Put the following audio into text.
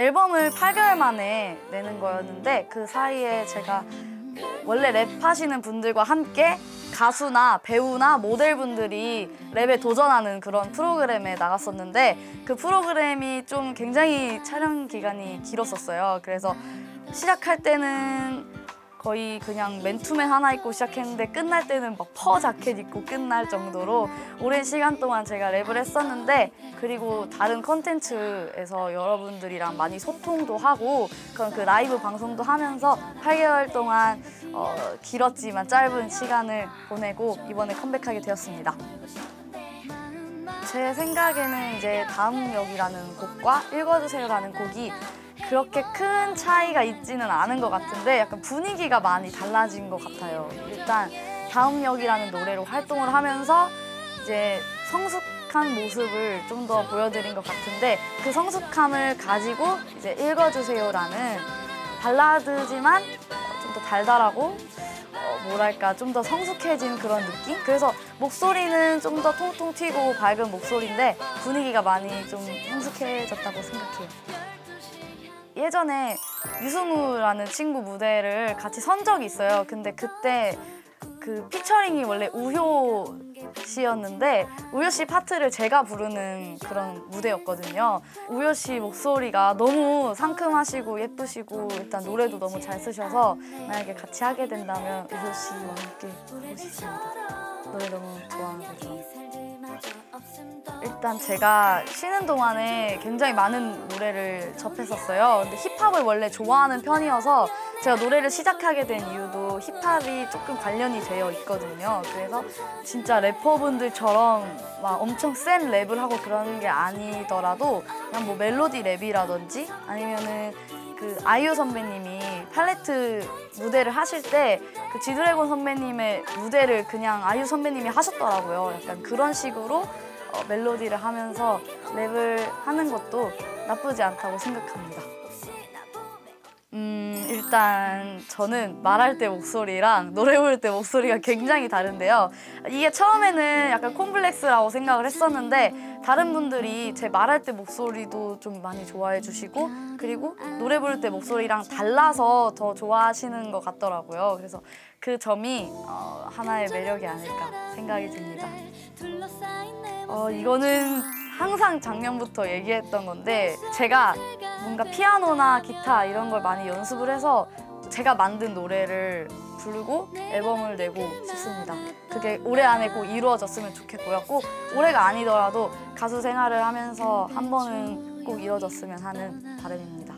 앨범을 8개월 만에 내는 거였는데 그 사이에 제가 원래 랩하시는 분들과 함께 가수나 배우나 모델분들이 랩에 도전하는 그런 프로그램에 나갔었는데 그 프로그램이 좀 굉장히 촬영 기간이 길었었어요. 그래서 시작할 때는 거의 그냥 맨투맨 하나 입고 시작했는데 끝날 때는 막 퍼 자켓 입고 끝날 정도로 오랜 시간 동안 제가 랩을 했었는데, 그리고 다른 컨텐츠에서 여러분들이랑 많이 소통도 하고 그런 그 라이브 방송도 하면서 8개월 동안 길었지만 짧은 시간을 보내고 이번에 컴백하게 되었습니다. 제 생각에는 이제 다음 역이라는 곡과 읽어주세요라는 곡이 그렇게 큰 차이가 있지는 않은 것 같은데 약간 분위기가 많이 달라진 것 같아요. 일단 다음 역이라는 노래로 활동을 하면서 이제 성숙한 모습을 좀 더 보여드린 것 같은데, 그 성숙함을 가지고 이제 읽어주세요라는 발라드지만 좀 더 달달하고 뭐랄까 좀 더 성숙해진 그런 느낌? 그래서 목소리는 좀 더 통통 튀고 밝은 목소리인데 분위기가 많이 좀 성숙해졌다고 생각해요. 예전에 유승우라는 친구 무대를 같이 선 적이 있어요. 근데 그때 그 피처링이 원래 우효 씨였는데 우효 씨 파트를 제가 부르는 그런 무대였거든요. 우효 씨 목소리가 너무 상큼하시고 예쁘시고 일단 노래도 너무 잘 쓰셔서 만약에 같이 하게 된다면 우효 씨와 함께 하고 싶습니다. 노래 너무 좋아하거든요. 일단 제가 쉬는 동안에 굉장히 많은 노래를 접했었어요. 근데 힙합을 원래 좋아하는 편이어서 제가 노래를 시작하게 된 이유도 힙합이 조금 관련이 되어 있거든요. 그래서 진짜 래퍼분들처럼 막 엄청 센 랩을 하고 그런 게 아니더라도 그냥 뭐 멜로디 랩이라든지 아니면은 그 아이유 선배님이 팔레트 무대를 하실 때 그 지드래곤 선배님의 무대를 그냥 아이유 선배님이 하셨더라고요. 약간 그런 식으로 멜로디를 하면서 랩을 하는 것도 나쁘지 않다고 생각합니다. 일단 저는 말할 때 목소리랑 노래 부를 때 목소리가 굉장히 다른데요. 이게 처음에는 약간 콤플렉스라고 생각을 했었는데 다른 분들이 제 말할 때 목소리도 좀 많이 좋아해 주시고 그리고 노래 부를 때 목소리랑 달라서 더 좋아하시는 것 같더라고요. 그래서 그 점이 하나의 매력이 아닐까 생각이 듭니다. 이거는 항상 작년부터 얘기했던 건데 제가 뭔가 피아노나 기타 이런 걸 많이 연습을 해서 제가 만든 노래를 부르고 앨범을 내고 싶습니다. 그게 올해 안에 꼭 이루어졌으면 좋겠고요. 꼭 올해가 아니더라도 가수 생활을 하면서 한 번은 꼭 이루어졌으면 하는 바람입니다.